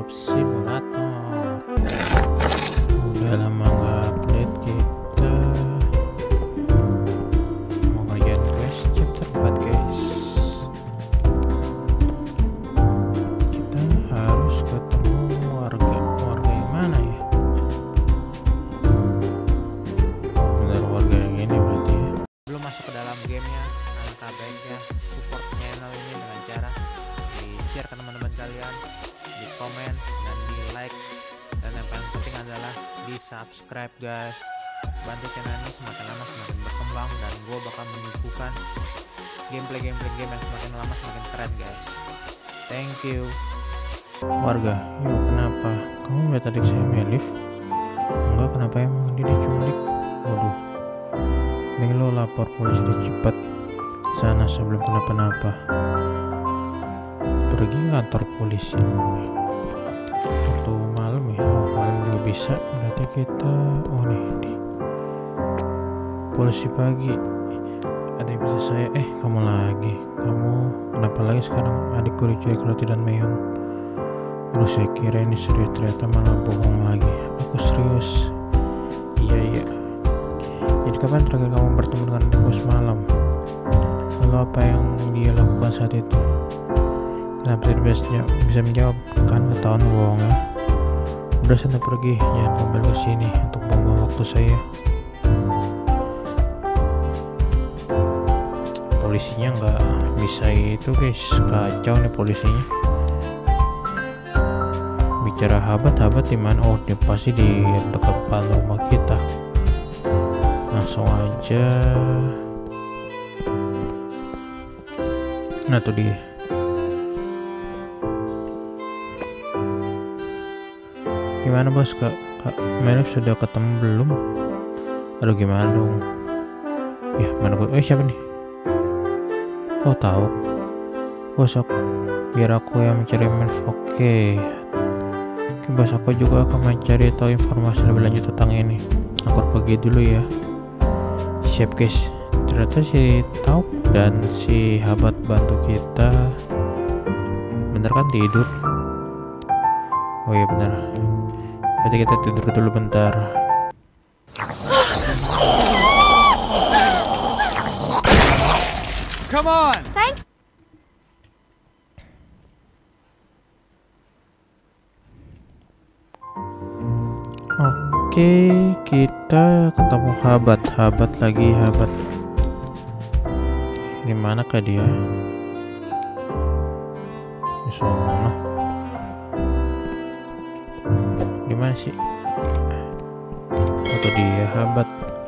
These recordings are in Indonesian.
Simulator. Udah lama nggak update kita. Mau ngerjain quest chapter 4 guys. Kita harus ketemu warga yang mana ya? Bener warga yang ini berarti ya. Belum masuk ke dalam gamenya, alangkah baiknya support channel ini dengan cara di share ke teman-teman kalian, di komen dan di like, dan yang paling penting adalah di subscribe guys. Bantu channel ini semakin lama semakin berkembang, dan gue bakal menyuguhkan gameplay game yang semakin lama semakin keren guys. Thank you. Warga, yuk kenapa? Kamu lihat adik saya Melif? Enggak, kenapa emang dia diculik? Waduh, mending lo lapor polisi deh cepat sana sebelum kenapa-napa. Pergi kantor polisi waktu malam ya. Oh, malam juga bisa, berarti kita nih di polisi pagi. Ada yang bisa saya kamu lagi, kamu kenapa lagi sekarang? Adikku diculik Roti dan Meon. Aduh, saya kira ini serius, ternyata malah bohong lagi. Aku serius. Iya. Jadi kapan terakhir kamu bertemu dengan adikku semalam? Lalu apa yang dia lakukan saat itu? Kenapa tidak bisa menjawab? Kan ketahuan bohong ya. Udah sana pergi, jangan kembali ke sini untuk buang-buang waktu saya. Polisinya nggak bisa itu guys, kacau nih polisinya. Bicara habat di mana? Oh, dia pasti di dekat depan rumah kita. Langsung aja. Nah tuh dia. Gimana bos, Kak Melif sudah ketemu belum? Aduh, gimana dong? Ya mana gue? Siapa nih? Oh tahu. Bos, biar aku yang mencari Melif. Oke bos, aku juga akan mencari tahu informasi lebih lanjut tentang ini. Aku pergi dulu ya. Siap guys. Ternyata si Tauk dan si Habat bantu kita bener kan tidur? Oh iya bener. Jadi kita tidur dulu bentar. Come on. Thank. Oke, kita ketemu Habat lagi. Gimana kah dia? Di sana. Gimana sih? Atau dia Habat?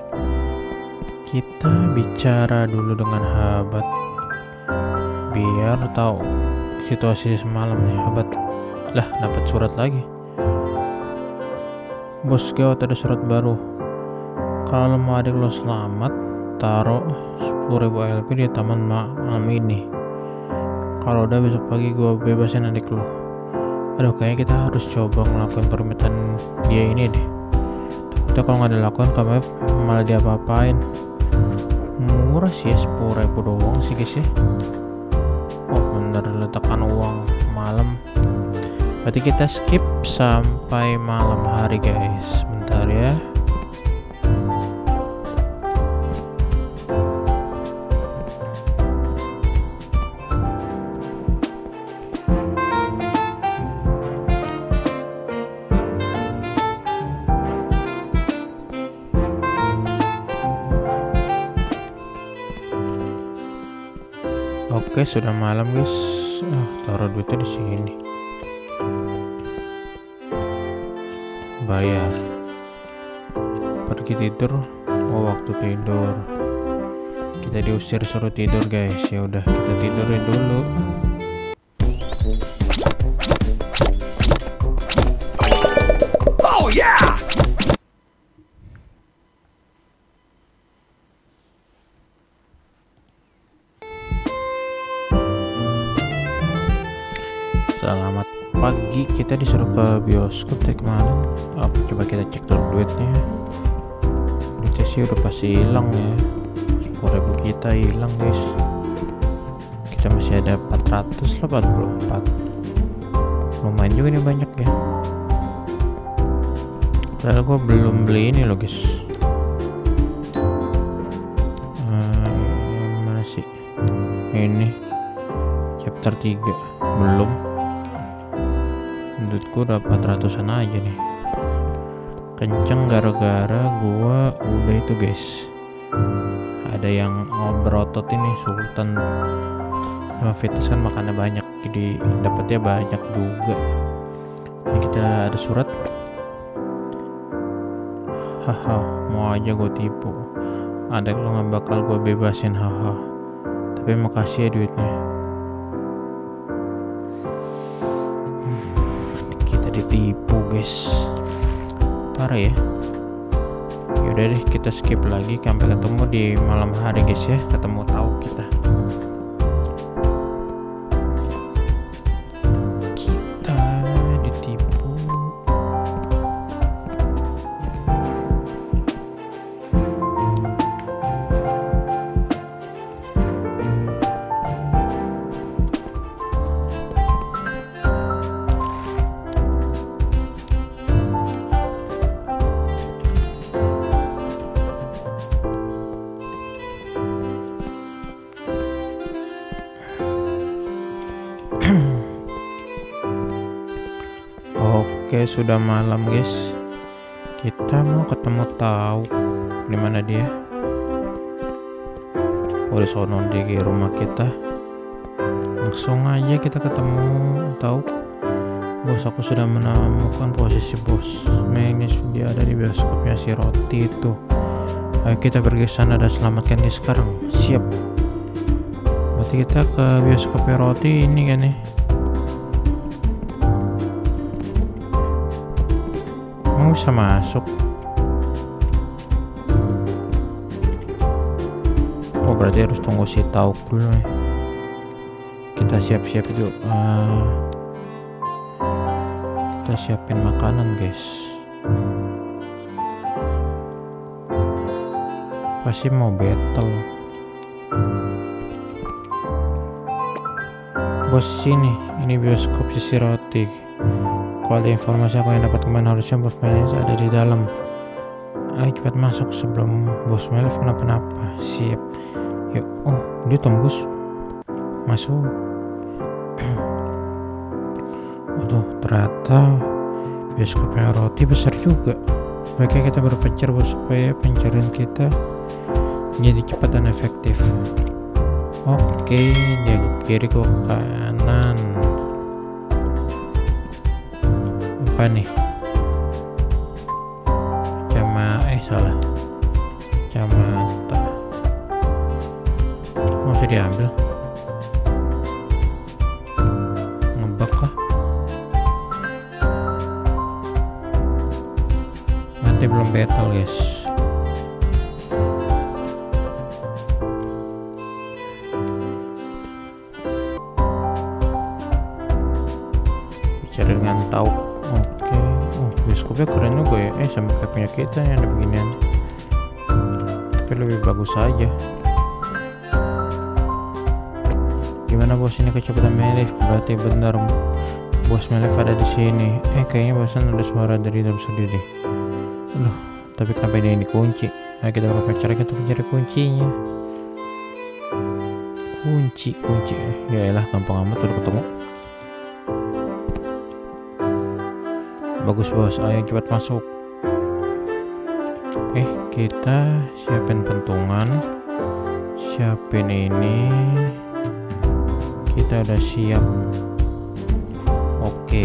Kita bicara dulu dengan Habat biar tahu situasi semalam nih. Habat, lah dapat surat lagi. Bos, gawat, ada surat baru. Kalau mau adik lo selamat, taruh 10.000 LP di taman malam ini. Kalau udah besok pagi gue bebasin adik lo. Aduh, kayaknya kita harus coba ngelakuin permintaan dia ini deh. Kita kalau nggak dilakukan, kamu malah diapa-apain. Murah sih ya, 10.000 doang sih guys ya. Oh bener, letakkan uang malam. Berarti kita skip sampai malam hari guys. Bentar ya. Oke, sudah malam guys. Taruh duitnya di sini. Bayar. Pergi tidur. Oh, waktu tidur. Kita diusir suruh tidur guys. Ya udah, kita tidurin dulu. Oh yeah. Selamat pagi, kita disuruh ke bioskop tadi kemarin. Coba kita cek dulu duitnya. Duitnya sih udah pasti hilang ya. 10.000 kita hilang guys. Kita masih ada 484. lumayan juga nih banyak ya. Padahal gue belum beli ini loh guys. Mana sih ini chapter 3 belum. Menurutku udah 400an aja nih. Kenceng gara-gara gua udah itu guys, ada yang berotot ini Sultan sama Vitus kan makannya banyak, jadi dapatnya banyak juga. Ini kita ada surat. Haha, mau aja gue tipu. Ada lo nggak bakal gue bebasin, haha. Tapi makasih ya duitnya. Kita ditipu guys, parah ya. Yaudah deh, kita skip lagi sampai ketemu di malam hari guys ya. Ketemu tahu kita ditipu. Oke, sudah malam guys. Kita mau ketemu tahu di mana dia. Udah sono di rumah kita. Langsung aja kita ketemu tahu. Bos, aku sudah menemukan posisi bos Magnus. Dia ada di bioskopnya si Roti itu. Ayo kita pergi ke sana dan selamatkan dia sekarang. Siap. Berarti kita ke bioskopnya Roti ini kan nih. Bisa masuk. Oh, berarti harus tunggu si Tauk dulu nih. Kita siap-siap dulu. Kita siapin makanan guys. Pasti mau battle. Bos sini, ini bioskop sisi Roti. Kalau ada informasi aku yang dapat kemarin, harusnya Bos Melif ada di dalam. Ayo cepat masuk sebelum Bos Melif kenapa-napa. Siap. Yuk. Oh, dia tembus masuk. Aduh, ternyata bioskopnya Roti besar juga. Baiknya kita berpencar bos, supaya pencarian kita jadi cepat dan efektif. Oke, dia ke kiri, ke kanan. Apa nih? Salah. Kacamata. Masih diambil. Ngebak kah? Mati belum battle guys. Bicara dengan tahu. Oke. Bioskopnya keren juga ya. Sama kayak punya kita yang ada beginian. Tapi lebih bagus aja. Gimana bos, ini kecepatan Melif? Berarti benar Bos Melif ada di sini. Kayaknya barusan ada suara dari dalam studio deh. Aduh, tapi kenapa ini dikunci? Nah, kita bakal cari kuncinya. Kunci. Ya elah, gampang amat udah ketemu. Bagus bos, ayo cepat masuk. Kita siapin pentungan, siapin ini. Kita udah siap. Oke.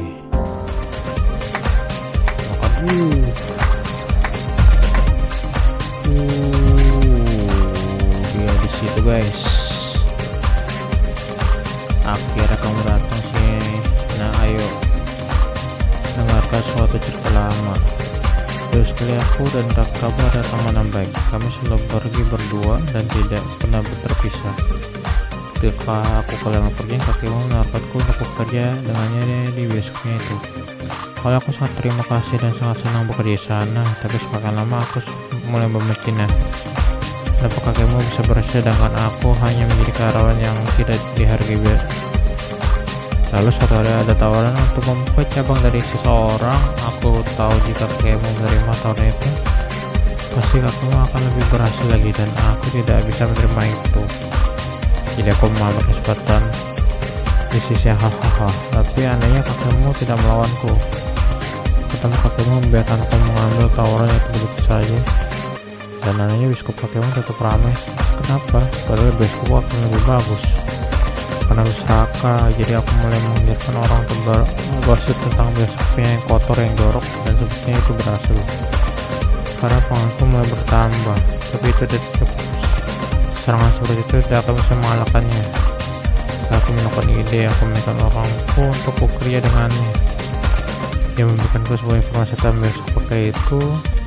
Dia di situ guys. Akhirnya kamu datang sih. Nah ayo, dengarkan suatu cerita lama. Terus kali aku dan kamu ada teman yang baik. Kami selalu pergi berdua dan tidak pernah terpisah. Ketika aku kalian pergi, kakimu menawarkanku untuk bekerja dengannya di bioskopnya itu. Kalau aku sangat terima kasih dan sangat senang bekerja di sana, tapi semakin lama aku mulai membencinya. Kenapa kakekmu bisa berhasil sedangkan aku hanya menjadi karyawan yang tidak dihargai? Lalu suatu hari ada tawaran untuk membuka cabang dari seseorang. Aku tahu jika kamu menerima tawaran itu, pasti kamu akan lebih berhasil lagi, dan aku tidak bisa menerima itu. Jadi aku mengambil kesempatan di sisi hahaha. Tapi anehnya kakekmu tidak melawanku. Pertama kakekmu membiarkan aku mengambil tawaran itu begitu saja. Dan anehnya biskop kakekmu tetap ramai. Kenapa? Padahal biskop akan lebih bagus. Karena bersaka, jadi aku mulai mengingatkan orang bergosip tentang biskopnya yang kotor, yang jorok, dan sepertinya itu berhasil. Karena pengaku mulai bertambah, tapi itu tidak cukup. Serangan seperti itu tidak akan bisa mengalahkannya. Aku melakukan ide, aku meminta orangku untuk bekerja dengannya. Dia memberikanku sebuah informasi tentang biskop pakai itu.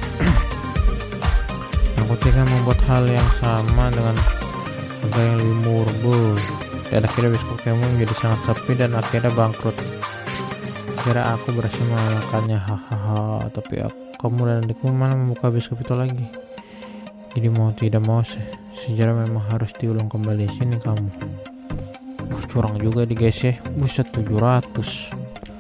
Aku tinggal membuat hal yang sama dengan harga yang lebih murah. Dan akhirnya biskop kamu menjadi sangat sepi dan akhirnya bangkrut. Kira aku berhasil mengalahkannya, hahaha. Tapi kamu dan adikmu malah membuka biskop itu lagi. Jadi mau tidak mau sejarah memang harus diulang kembali. Sini kamu. Curang juga di guys ya. Buset, 700.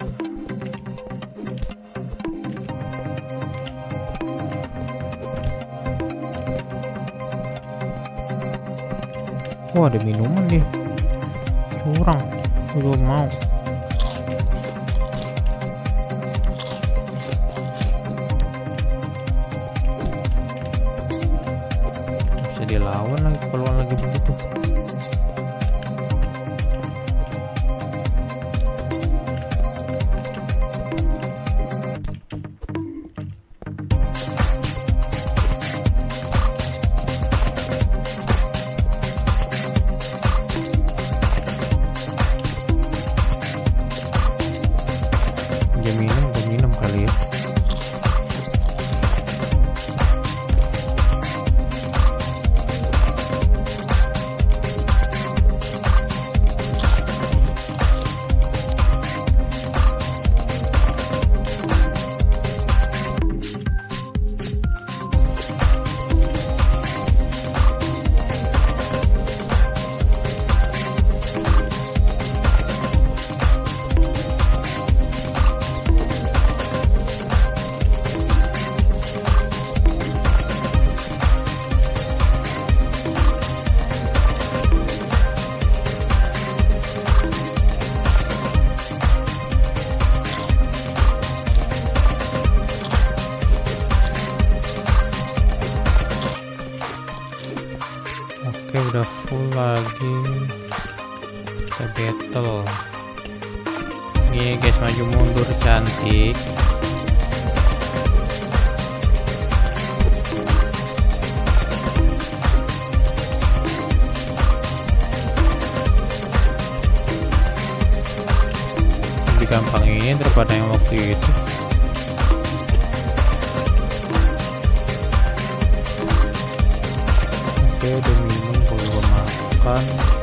Wah, ada minuman deh. Curang, gue mau. Bisa dilawan lagi kalau lagi begitu. Minum kali ya. Oke, udah full lagi. Kita battle. Gini guys, maju mundur cantik. Lebih gampang ini daripada yang waktu itu. Oke, udah minum, belum makan.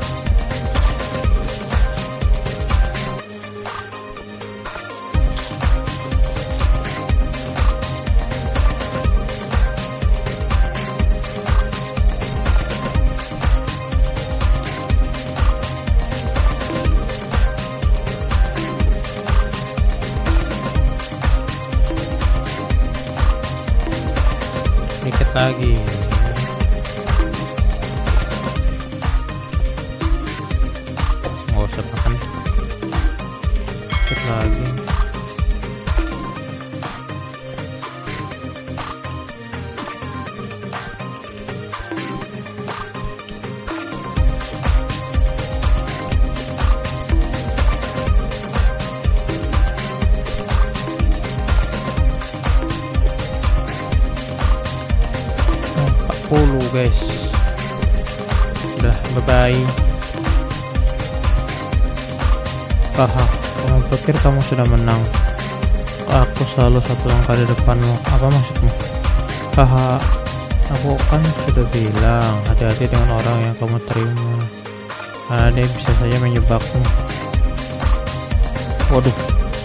Dikit lagi. Nggak usah makan. Dikit lagi. Guys, udah, bye bye. Kamu pikir kamu sudah menang? Aku selalu satu langkah di depanmu. Apa maksudmu? Aku kan sudah bilang hati-hati dengan orang yang kamu terima, karena dia bisa saja menjebakmu. Waduh,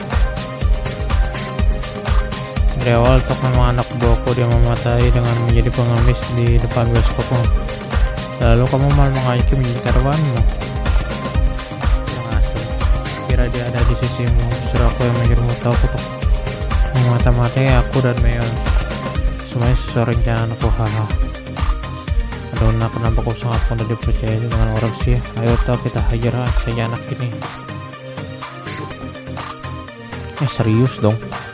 dari awal Tok memang anak buahku. Dia mematahi dengan menjadi pengemis di depan bioskopmu. Lalu kamu malah mengajukan menjadi karyawanmu. Yang asli. kira dia ada di sisimu. Justru aku yang menyuruhmu tahu untuk memata-matai aku dan Meon. Semuanya sesuai rencanaku, haha. Aduh, kenapa kau sangat mudah dipercaya dengan orang sih? Ayo kita hajar saja anak ini. Serius dong.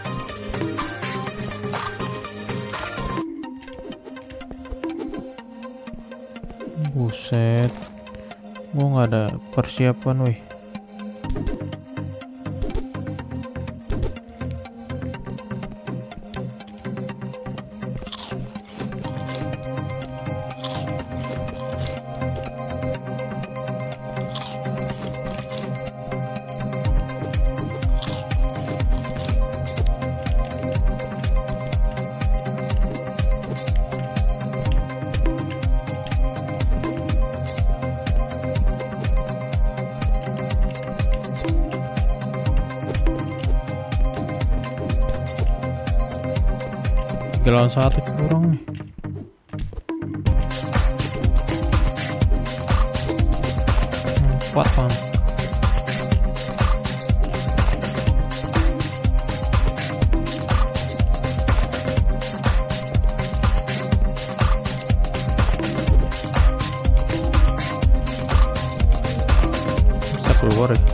Buset, gua nggak ada persiapan, wih. Lawan satu kurang nih. Kuat bang. Bisa keluar ya.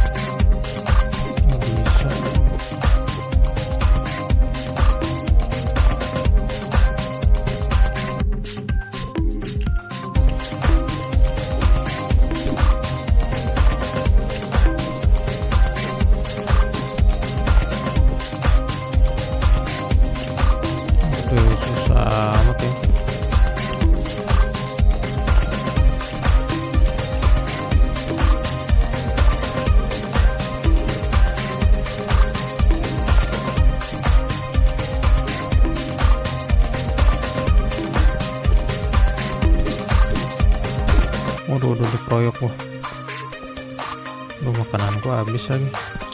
Susah amat ya. Waduh, dikeroyok gua. Makanan gua habis lagi.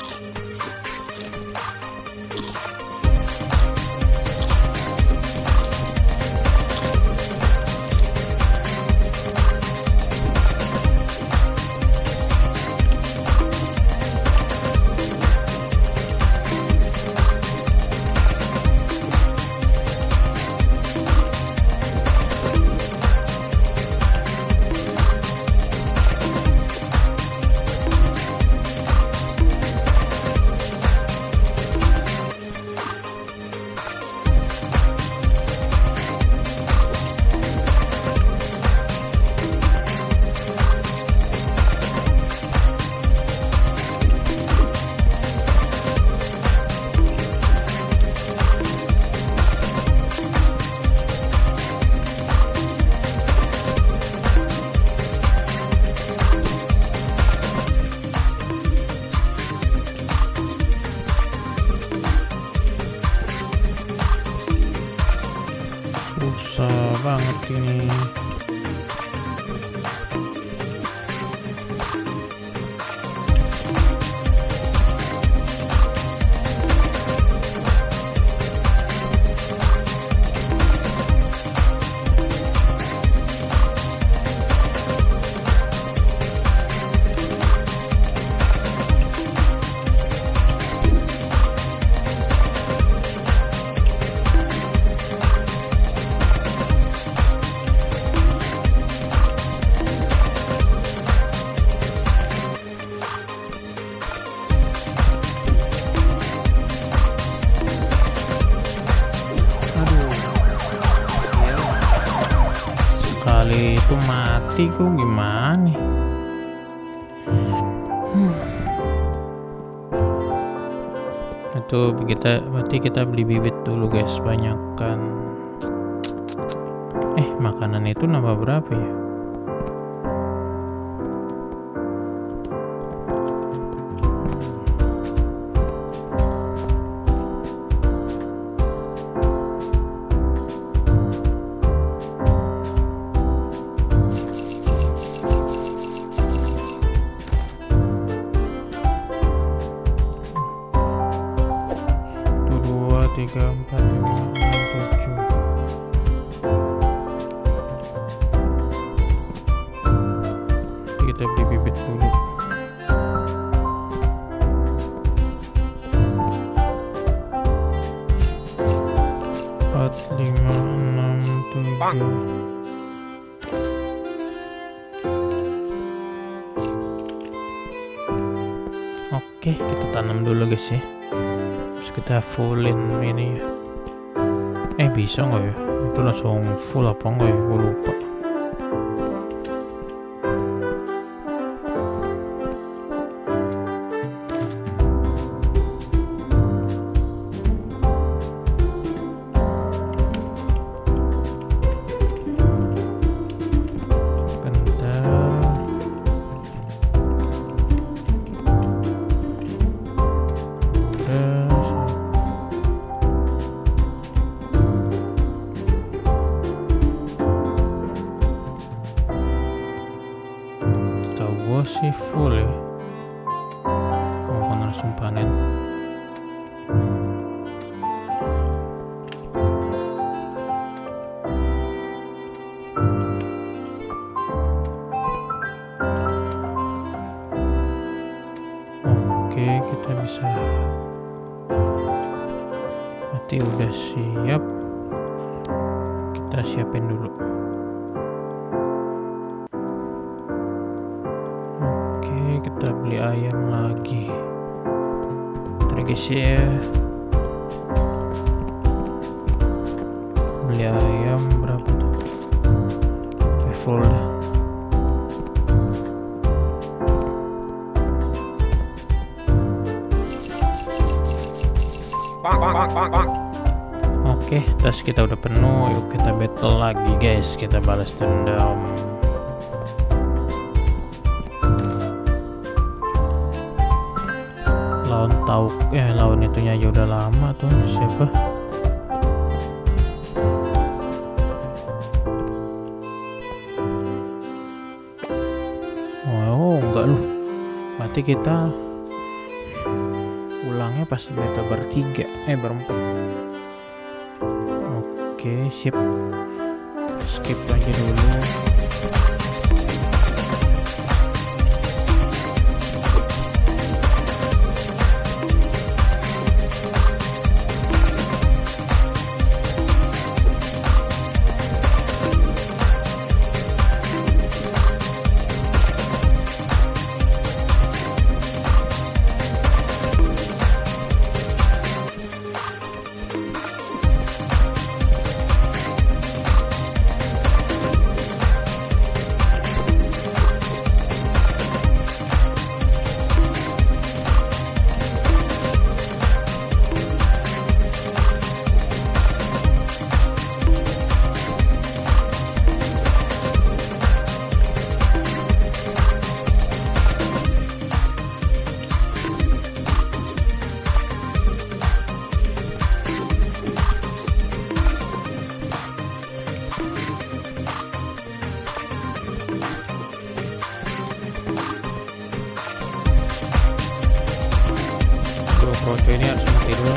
Susah banget ini. Kali itu mati kok gimana? Itu berarti kita beli bibit dulu guys, banyakkan. Makanan itu nambah berapa ya? Tiga, empat, lima, enam, tujuh. Kita beli bibit dulu. Oke, kita tanam dulu guys ya. Terus kita fullin ini ya. Bisa nggak ya? Itu langsung full apa enggak ya? Gue lupa. Sih full ya, mau langsung panen. Oke, kita bisa berarti udah siap, kita siapin dulu. Kita beli ayam lagi. Ntar guys ya, beli ayam berapa tuh? Full dah. Oke, tas kita udah penuh. Yuk kita battle lagi guys. Kita balas dendam. Lawan itunya aja udah lama tuh. Siapa? Oh enggak loh, berarti kita ulangnya pas beta bertiga, berempat. Oke, sip. Skip aja dulu. Kroco ini harus mati dulu.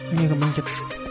Ini kepencet.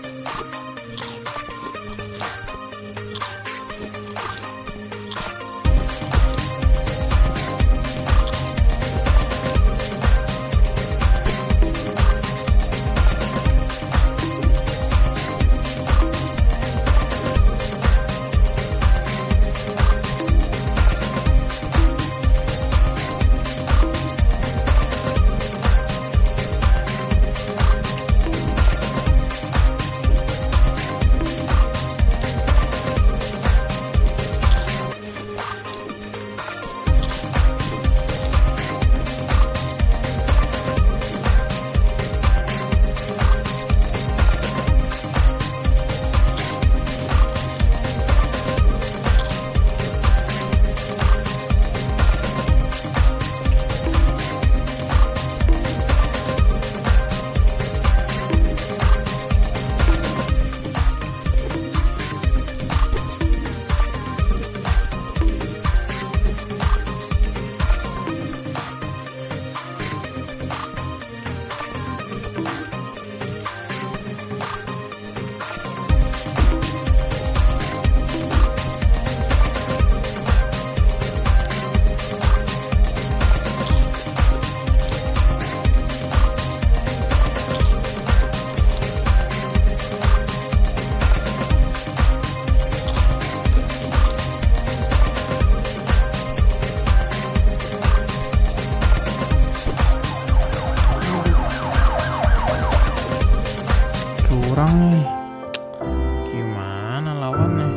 Curang nih, gimana lawannya?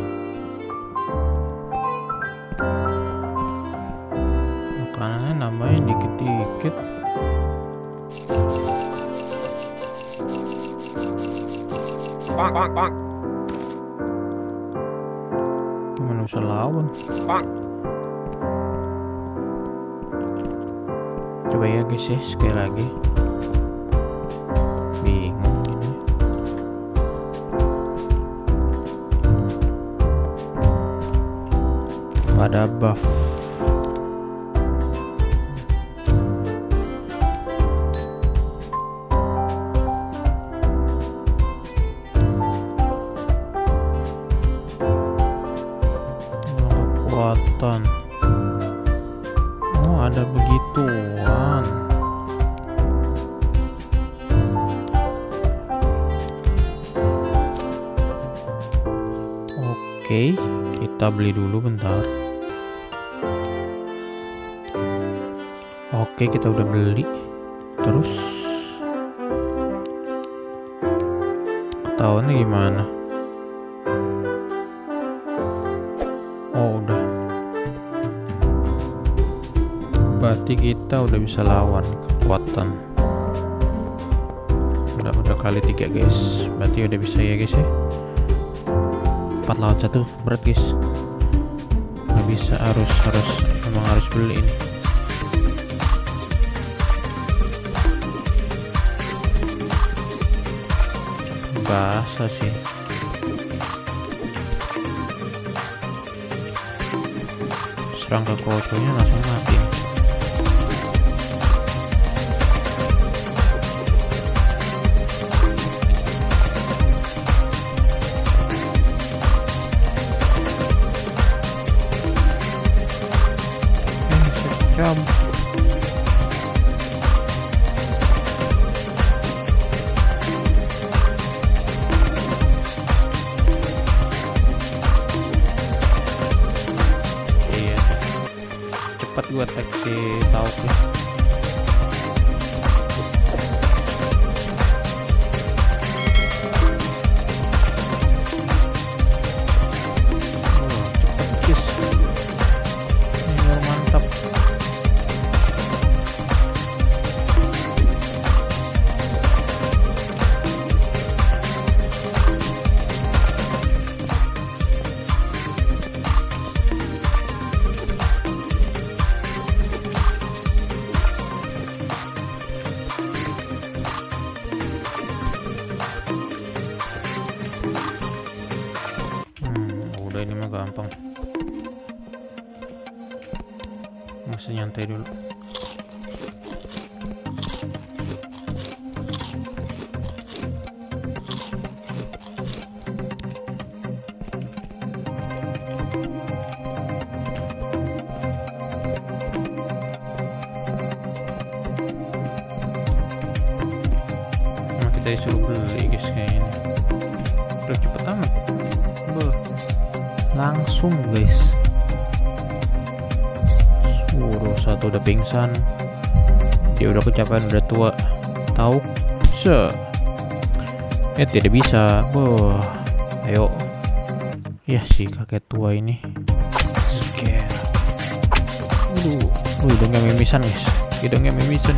Makanannya nambahin dikit-dikit. Gimana bisa lawan? Coba ya guys ya, sekali lagi. Bingung ini. Pada buff. Kekuatan. Oh, ada begituan. Oke, kita beli dulu bentar. Oke, kita udah beli. Terus ketahuannya gimana? Oh, udah. Berarti kita udah bisa lawan kekuatan. Udah kali 3 guys. Berarti udah bisa ya guys ya. 4 lawan 1 berat guys. Nggak bisa, emang harus beli ini. Basah sih. Serang ke koconya langsung mati. Secam. Cepat gua tag si Tauk nih. Cepet guys. Ini baru mantap. Udah, ini mah gampang. Masih nyantai dulu. kita disuruh beli guys kayaknya. Udah cepet amat. Langsung guys. Satu udah pingsan. Dia udah kecapean, udah tua. Tahu? Tidak bisa. Ayo. Ya si kakek tua ini. Scare. Hidungnya mimisan guys. Hidungnya mimisan.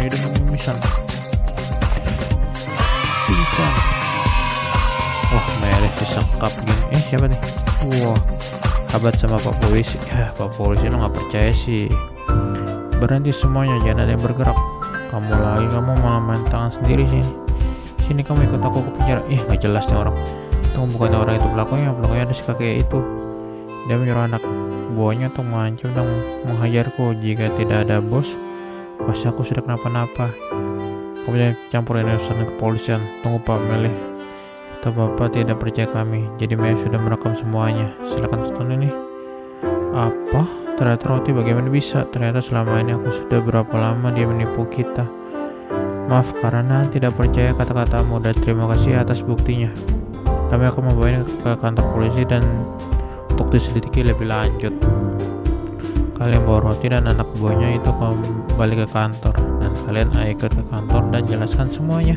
Pingsan. Wah, Melis disekap gini. Siapa nih? Wah, Habat sama Pak Polisi. Ya, Pak Polisi lo nggak percaya sih. Berhenti semuanya, jangan ada yang bergerak. Kamu malah main tangan sendiri sini kamu ikut aku ke penjara. Nggak jelas nih orang. Tunggu, bukannya orang itu pelakunya ada si kakek itu. Dia menyuruh anak buahnya untuk mengancam dan menghajarku. Jika tidak ada bos, pasti aku sudah kenapa-napa. Kamu jangan campurin urusan kepolisian. Tunggu Pak Melih, atau Bapak tidak percaya kami. Jadi Mei sudah merekam semuanya. Silakan tonton ini. Apa? Ternyata roti, bagaimana bisa? Ternyata selama ini aku sudah berapa lama dia menipu kita. Maaf karena tidak percaya kata-katamu, dan terima kasih atas buktinya. Kami akan membawanya ke kantor polisi dan untuk diselidiki lebih lanjut. Kalian bawa roti dan anak buahnya itu kembali ke kantor, dan kalian ikut ke kantor dan jelaskan semuanya.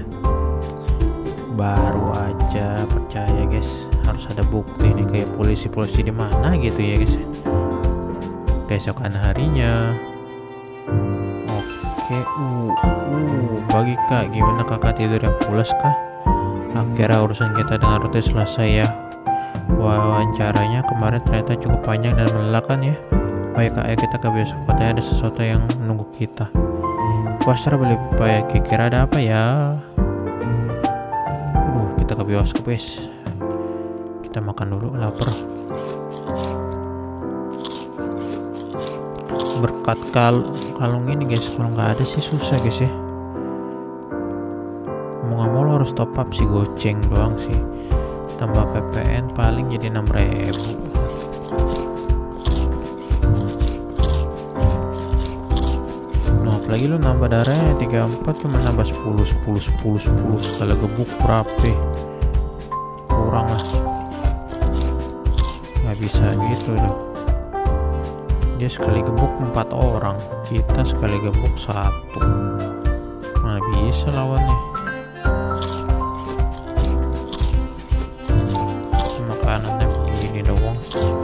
Baru aja percaya guys, harus ada bukti nih, kayak polisi di mana gitu ya guys. Keesokan harinya. Oke. Pagi kak, gimana kakak tidurnya pulas kah? Akhirnya urusan kita dengan roti selesai ya. Wawancaranya kemarin ternyata cukup panjang dan melelahkan ya. Ayo kak, ayo kita ke bioskop, katanya ada sesuatu yang menunggu kita. Poster beli pepaya, kira ada apa ya? Kita ke bioskop guys. Kita makan dulu, lapar. Berkat kalung ini guys, kalau nggak ada sih susah guys ya. Mau nggak mau lo harus top up sih, goceng doang sih. Tambah PPN paling jadi 6.000. Nah apalagi lo nambah darahnya 34, cuma nambah 10 sekali gebuk berapa? Kurang lah, nggak bisa gitu loh. Dia sekali gebuk 4 orang, kita sekali gebuk 1. Mana bisa lawannya? Makanannya begini doang.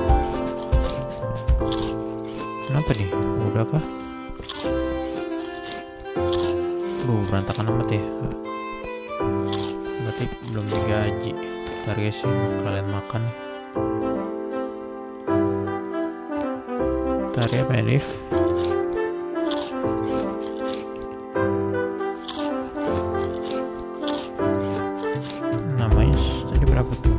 Kenapa nih? Udah kah? Berantakan amat ya. Berarti belum digaji. Ntar guys ya, kalian makan nih. Ya Merif, namanya tadi berapa tuh?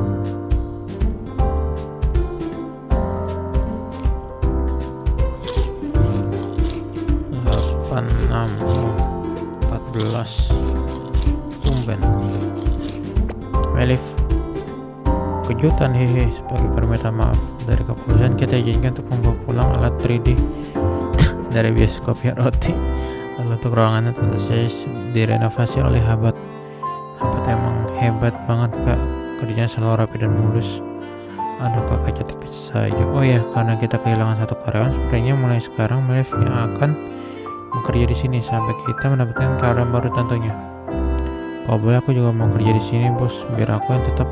14 tumben. Melif, kejutan hehe. Sebagai permintaan maaf dari kepolisian, kita izinkan untuk membawa pulang alat 3D dari bioskop ya roti. Lalu untuk ruangannya tentu saja direnovasi oleh Habat emang hebat banget kak, kerjanya selalu rapi dan mulus. Aduh kakak cantik saja. Oh ya, karena kita kehilangan satu karyawan, sepertinya mulai sekarang Melif yang akan bekerja di sini sampai kita mendapatkan karyawan baru tentunya. Kalau boleh aku juga mau kerja di sini bos, biar aku yang tetap.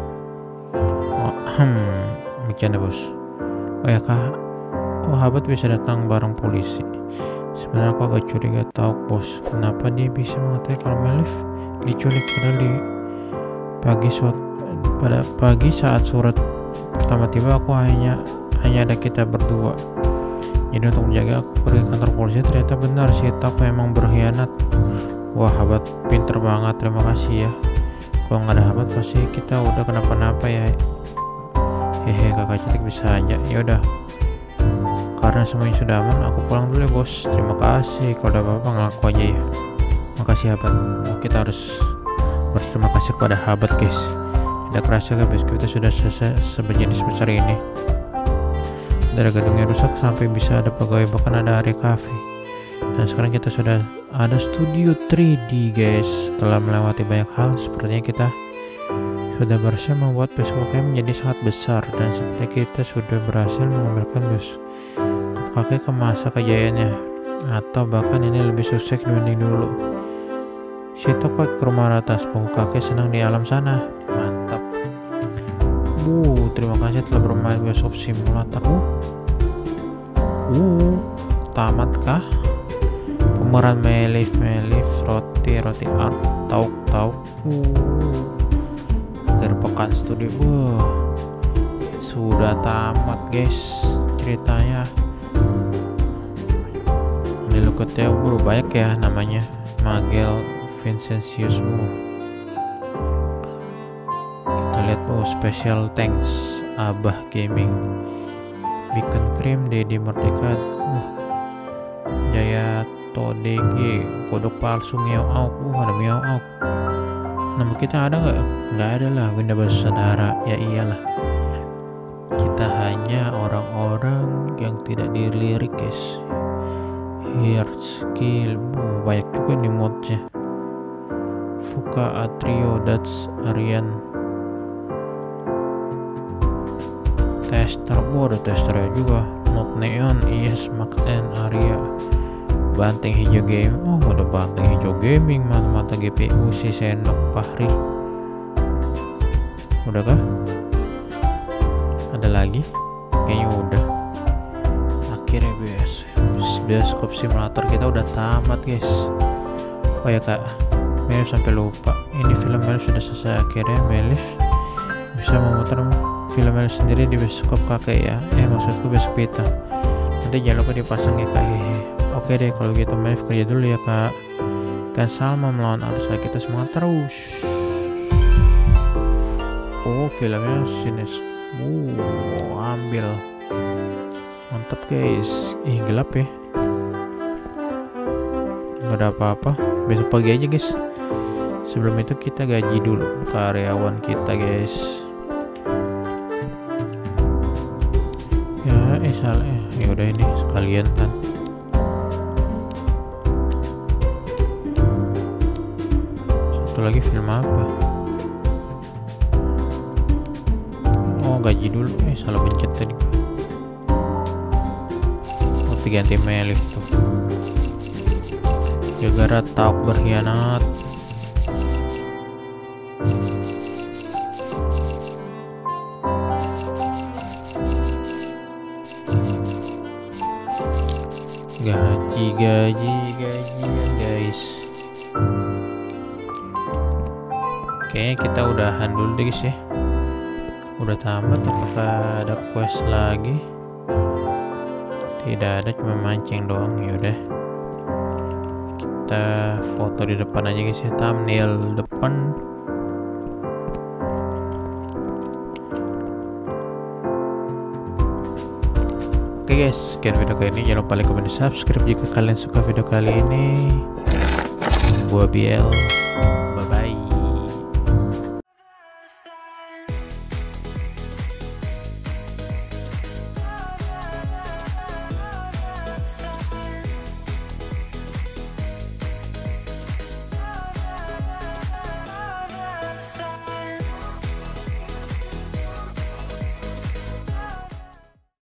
Bercanda bos. Oh ya kak, kok Habat bisa datang bareng polisi? Sebenarnya aku agak curiga tahu bos, kenapa dia bisa mengetahui kalau Melif diculik, padahal pada pagi saat surat pertama tiba aku hanya ada kita berdua. Jadi untuk menjaga aku pergi ke kantor polisi, ternyata benar si Tok memang berkhianat. Wah Habat pinter banget, terima kasih ya. Kalau nggak ada Habat pasti kita udah kenapa-napa ya. Hehe kakak cantik bisa aja. Ya udah, karena semuanya sudah aman, aku pulang dulu ya bos. Terima kasih. Kalau ada apa-apa ngaku aja ya. Makasih Habat. Kita harus berterima kasih kepada Habat guys. Tidak kerasa guys, kita sudah selesai sebenarnya sebesar ini. Dari gedungnya rusak sampai bisa ada pegawai, bahkan ada area cafe. Dan sekarang kita sudah ada studio 3D guys. Setelah melewati banyak hal, sepertinya kita sudah berhasil membuat bioskop kakek menjadi sangat besar, dan seperti kita sudah berhasil mengembalikan bioskop kakek ke masa kejayaannya, atau bahkan ini lebih sukses dibanding dulu. Si toko ke rumah ratas, bangku kakek senang di alam sana. Mantap. Terima kasih telah bermain bioskop simulator. Tamatkah? Pemeran Melif, Roti Art, Tauk. Akhir pekan studi. Sudah tamat guys ceritanya. Ini luketnya banyak ya namanya. Magel Vincentius. Kita lihat special thanks Abah Gaming, Beacon Cream, Dedi Merdeka, Jaya Todege, kodok palsu Miao Auk. Ada Miao Auk. Nama kita ada nggak ada lah. Winda bersaudara, ya iyalah, kita hanya orang-orang yang tidak dilirik guys. Here skill banyak juga nih modnya. Fuka Atrio, Dats Arian, tester, ada testernya juga. Not Neon, Yes, Makten, Arya, Banteng Hijau Game. Ada Banteng Hijau Gaming, mata GPU si Senok Fahri. Udah kah? Ada lagi? Kayaknya udah. Akhirnya bioskop simulator kita udah tamat guys. Oh ya kak, Melif sampai lupa, ini film Melif sudah selesai. Akhirnya Melif bisa memutar film Melif sendiri di bioskop kakek ya. Maksudku bioskop kita. Nanti jangan lupa dipasang ya kak. Oke deh kalau gitu, Melif kerja dulu ya kak. Kan Salma melawan arus, kita semangat terus. Filmnya sinis. Ambil. Mantap guys. Gelap ya. Gak ada apa-apa. Besok pagi aja guys. Sebelum itu kita gaji dulu karyawan kita guys. Ya udah ini sekalian kan. Satu lagi film apa? Gaji dulu. Salah pencet tadi. Ganti Melif tuh. Gara-gara Tauk berkhianat. Gajian guys. Kayaknya kita udahan dulu deh guys ya. Udah tamat. Apakah ada quest lagi? Tidak ada, cuma mancing doang. Yaudah, kita foto di depan aja guys ya, thumbnail depan. Oke guys, sekian video kali ini. Jangan lupa like, comment, subscribe jika kalian suka video kali ini. Gua Biel.